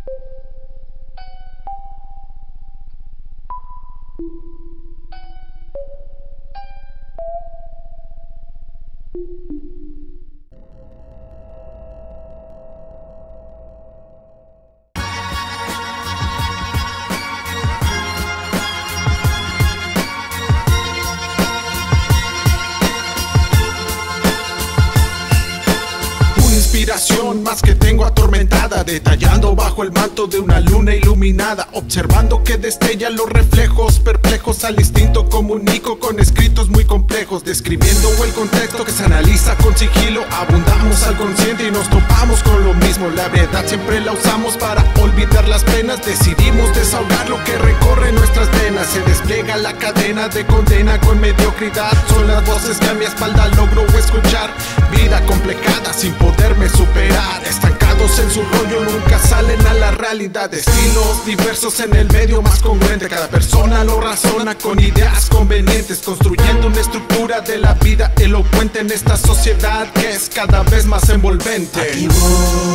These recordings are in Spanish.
Más que tengo atormentada, detallando bajo el manto de una luna iluminada, observando que destellan los reflejos perplejos al instinto, comunico con escritos muy complejos, describiendo el contexto que se analiza con sigilo. Abundamos al consciente y nos topamos con lo mismo. La verdad siempre la usamos para olvidar las penas, decidimos desahogar lo que recorre nuestras venas. Se despliega la cadena de condena con mediocridad, son las voces que a mi espalda logro escuchar. Vida complicada sin poderme superar, estancados en su rollo, nunca salen a la realidad. Estilos diversos en el medio más congruente, cada persona lo razona con ideas convenientes, construyendo una estructura de la vida elocuente en esta sociedad que es cada vez más envolvente. Aquí voy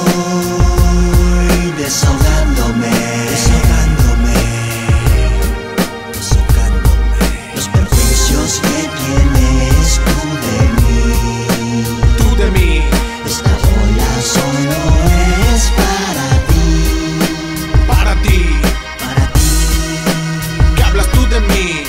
desahogándome, los perjuicios que tienes tú de mí. Esta ola solo es para ti. ¿Qué hablas tú de mí?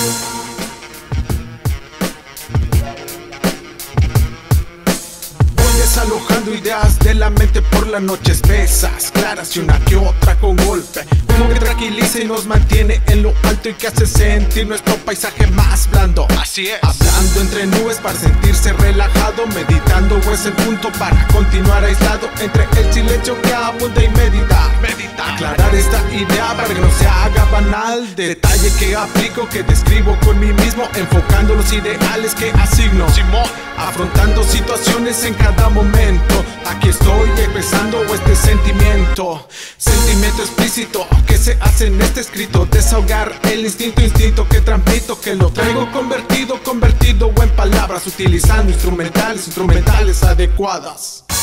Voy desalojando ideas de la mente por las noches, pesas, claras y una que otra con golpe, como que tranquiliza y nos mantiene en lo alto y que hace sentir nuestro paisaje más blando. Así es, hablando entre nubes para sentirse relajado, meditando es el punto para continuar aislado entre el silencio que abunda y meditar. Aclarar esta idea para que no se haga banal, detalle que aplico, que describo con mí mismo, enfocando los ideales que asigno, afrontando situaciones en cada momento. Aquí estoy expresando este sentimiento explícito que se hace en este escrito, desahogar el instinto que transmito, que lo traigo convertido en palabras, utilizando instrumentales adecuadas.